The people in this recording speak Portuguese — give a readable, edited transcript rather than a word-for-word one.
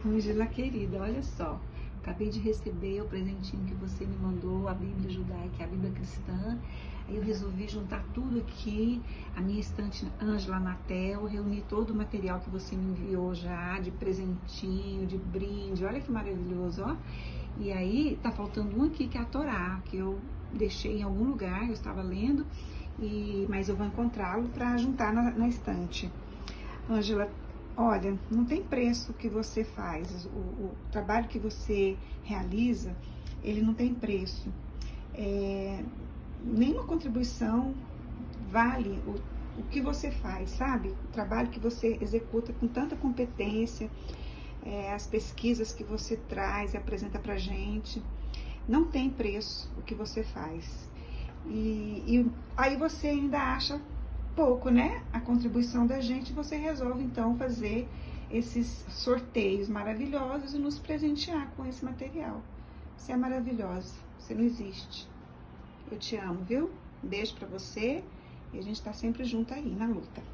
Ângela querida, olha só, acabei de receber o presentinho que você me mandou, a Bíblia Judaica, a Bíblia Cristã. Aí eu resolvi juntar tudo aqui, a minha estante Ângela Natel, reuni todo o material que você me enviou já, de presentinho, de brinde, olha que maravilhoso, ó. E aí tá faltando um aqui que é a Torá, que eu deixei em algum lugar, eu estava lendo, mas eu vou encontrá-lo para juntar na estante. Ângela, olha, não tem preço o que você faz, o trabalho que você realiza, ele não tem preço. Nenhuma contribuição vale o que você faz, sabe? O trabalho que você executa com tanta competência, as pesquisas que você traz e apresenta pra gente, não tem preço o que você faz. E aí você ainda acha pouco, né? A contribuição da gente, você resolve então fazer esses sorteios maravilhosos e nos presentear com esse material. Você é maravilhosa, você não existe. Eu te amo, viu? Um beijo pra você e a gente tá sempre junto aí na luta.